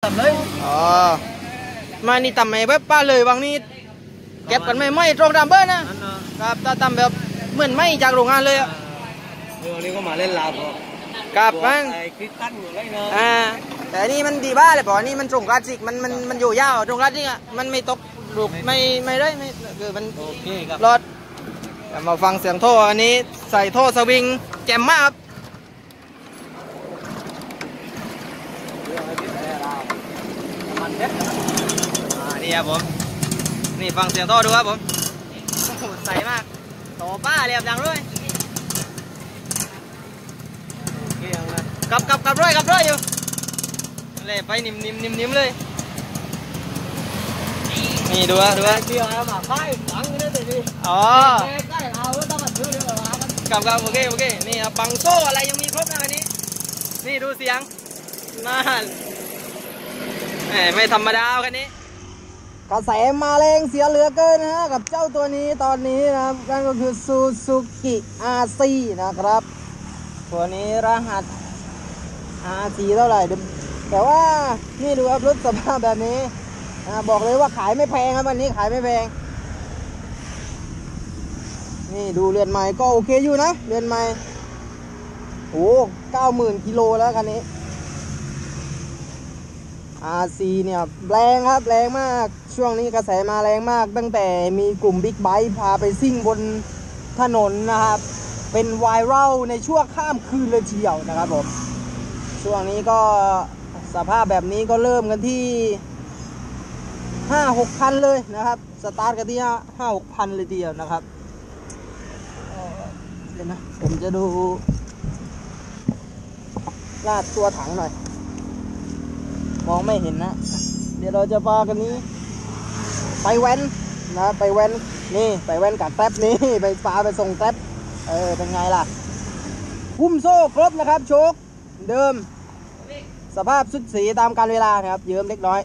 เลยอ๋อมานี่ทำไมแบบป้าเลยบางนี่เก็บกันไม่ตรงตามเบิ้ลนะครับถ้าทำแบบเหมือนไม่จากโรงงานเลยอ่ะวันนี้ก็มาเล่นลาวกับมันคริสตันอยู่เลยเนาะแต่นี่มันดีบ้าเลยเพราะนี่มันตรงคลาสสิกมันอยู่ยาวตรงคลาสสิกอ่ะมันไม่ตกลูกไม่ได้ไม่คือมันโอเคครับรอดมาฟังเสียงท่ออันนี้ใส่ท่อสวิงแจ่มมากครับนี่ครับผมนี่ฟังเสียงท่อดูครับผมใส่มากโตป้าเรียบดังด้วยกับร้อยอยู่เลยไปนิ่มเลยนี่ดูว่าเดี๋ยวมาไฟฝังกันได้ดิอ๋อใกล้เราต้องมาซื้อเดี๋ยวมากับโอเคนี่บังโซ่อะไรยังมีครบนะอันนี้นี่ดูเสียงนั่นไม่ธรรมดาคันนี้กระแสมาแรงเสียเหลือเกินนะฮะกับเจ้าตัวนี้ตอนนี้นะครับนั่นก็คือ Suzuki RC นะครับตัวนี้รหัส RC เท่าไหร่แต่ว่านี่ดูครับรถสภาพแบบนี้บอกเลยว่าขายไม่แพงครับวันนี้ขายไม่แพงนี่ดูเรือนใหม่ก็โอเคอยู่นะเรือนใหม่โอ้90,000 กิโลแล้วคันนี้ RC เนี่ยแรงครับแรงมากช่วงนี้กระแสมาแรงมากตั้งแต่มีกลุ่มบิ๊กไบค์พาไปซิ่งบนถนนนะครับเป็นไวรัลในช่วงข้ามคืนเลยทีเดียวนะครับผมช่วงนี้ก็สภาพแบบนี้ก็เริ่มกันที่ 5-6 พันเลยนะครับสตาร์ทกันที่ 5-6 พันเลยทีเดียวนะครับเดี๋ยวนะผมจะดูลาดตัวถังหน่อยมองไม่เห็นนะเดี๋ยวเราจะพากันนี้ไปแว้นนะไปแว้นนี่ไปแว้นกับแท็บนี่ไปปาไปส่งแท็บเป็นไงล่ะหุ้มโซ่ครบนะครับโชคเดิมสภาพสุดสีตามกาลเวลาครับเยิ้มเล็กน้อย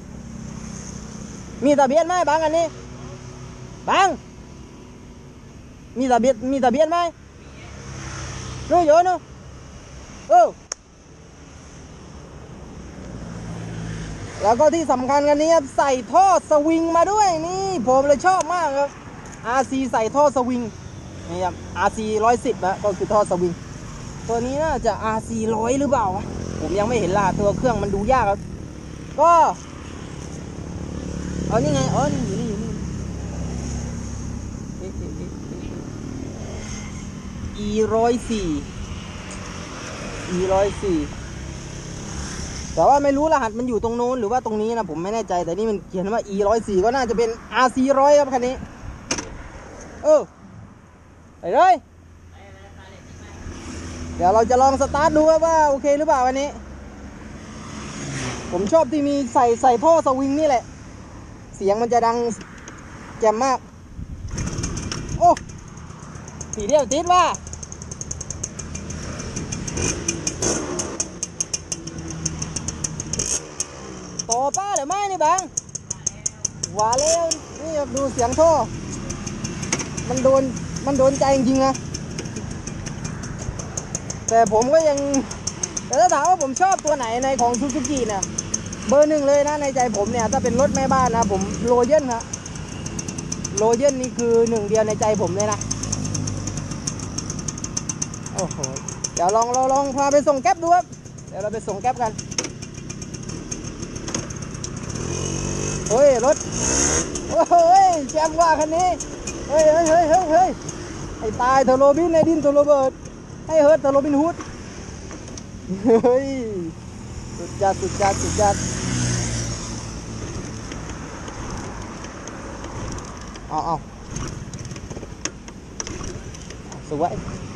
มีทะเบียนไหมบางอันนี้บางมีทะเบียนไหมรู้เยอะเนอะแล้วก็ที่สำคัญกันนี้ครับใส่ท่อสวิงมาด้วยนี่ผมเลยชอบมากครับ RC ใส่ท่อสวิงนี่ครับ RC 110นะก็คือท่อสวิงตัวนี้น่าจะ RC 100หรือเปล่าผมยังไม่เห็นรหัสตัวเครื่องมันดูยากครับก็นี่ไงนี่อยู่นี่E104 แต่ว่าไม่รู้รหัสมันอยู่ตรงโน้นหรือว่าตรงนี้นะผมไม่แน่ใจแต่นี่มันเขียนว่า E104 ก็น่าจะเป็น RC 100ครับคันนี้ไปเลยเดี๋ยวเราจะลองสตาร์ทดูว่าโอเคหรือเปล่าวันนี้ผมชอบที่มีใส่ท่อสวิงนี่แหละเสียงมันจะดังแจ่มมากโอ้สีเดียวติดว่าต่อป้าหรือไม่นี่บังว่าแล้วนี่ดูเสียงท่อมันโดนใจจริงๆนะแต่ผมก็ยังแต่ถ้าถามว่าผมชอบตัวไหนในของซูซูกิเนี่ยเบอร์ 1เลยนะในใจผมเนี่ยถ้าเป็นรถแม่บ้านนะผมโรเยนนะโรเยนนี่คือ1เดียวในใจผมเลยนะโอ้โหเดี๋ยวเราลองพาไปส่งแก๊ปดูครับเดี๋ยวเราไปส่งแก๊ปกันเฮ้ยรถโอ้ยแจ่มว่าคันนี้เฮ้ยไอ้ตายเทอร์โรบินไอ้ดินเทอร์โรเบิร์ตให้เฮิร์ตเทอร์โรบินฮูดเฮ้ยสุดจัดเอาสวย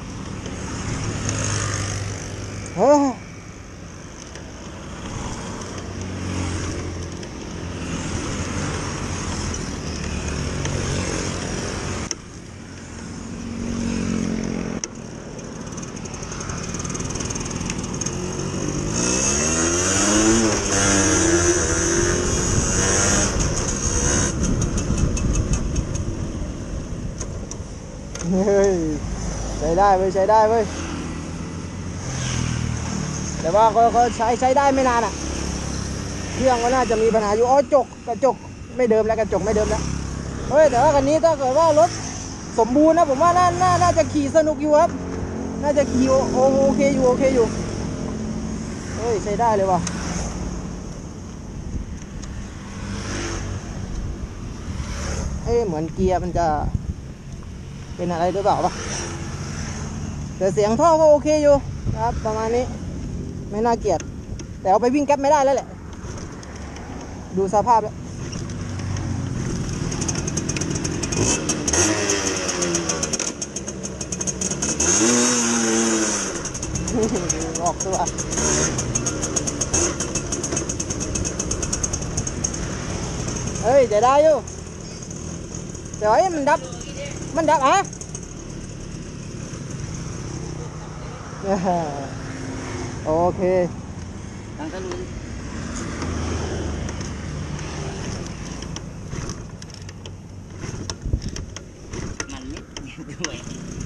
ใช้ได้เว้ยแต่ว่าก็ใช้ได้ไม่นานอ่ะเครื่องก็น่าจะมีปัญหาอยู่อ๋อกระจกไม่เดิมแล้วกระจกไม่เดิมแล้วเฮ้ยแต่ว่าคันนี้ถ้าเกิดว่ารถสมบูรณ์นะผมว่าน่าจะขี่สนุกอยู่ครับน่าจะขี่โอเคอยู่เฮ้ยใช้ได้เลยว่ะเหมือนเกียร์มันจะเป็นอะไรหรือเปล่าปะแต่เสียงท่อก็โอเคอยู่นะครับประมาณนี้ไม่น่าเกลียดแต่เอาไปวิ่งแก๊ปไม่ได้แล้วแหละดูสภาพแล้วออกตัวเฮ้ยจะได้อยู่แต่ว่ามันดับอ่ะโอเคตั้งแต่รู้มันนิดด้วย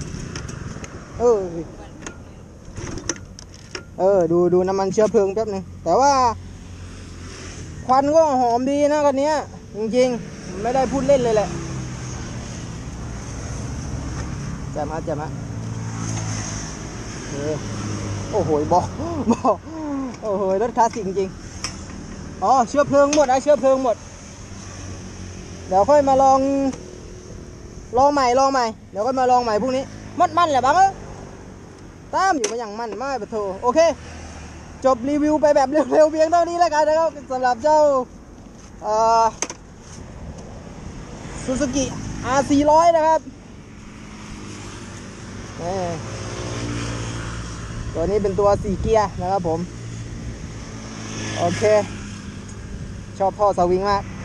ดูน้ำมันเชื้อเพลิงแป๊บนึงแต่ว่าควันก็หอมดีนะคันนี้จริงๆไม่ได้พูดเล่นเลยแหละแจ่มโอ้โหบอกโอ้โหรถคลาสสิกจริงๆอ๋อเชื้อเพลิงหมดเชื้อเพลิงหมดเดี๋ยวค่อยมาลองใหม่เดี๋ยวค่อยมาลองใหม่พรุ่งนี้มันแหละบังตามอยู่มาอย่างมันไม่ปะโถโอเคจบรีวิวไปแบบเร็วๆเพียงเท่านี้แล้วกันนะครับสำหรับเจ้าซูซูกิ R400 นะครับตัวนี้เป็นตัว4เกียร์นะครับผมโอเคชอบท่อสวิงมาก